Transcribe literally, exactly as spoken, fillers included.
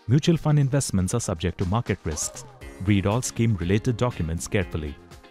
Mutual fund investments are subject to market risks. Read all scheme-related documents carefully.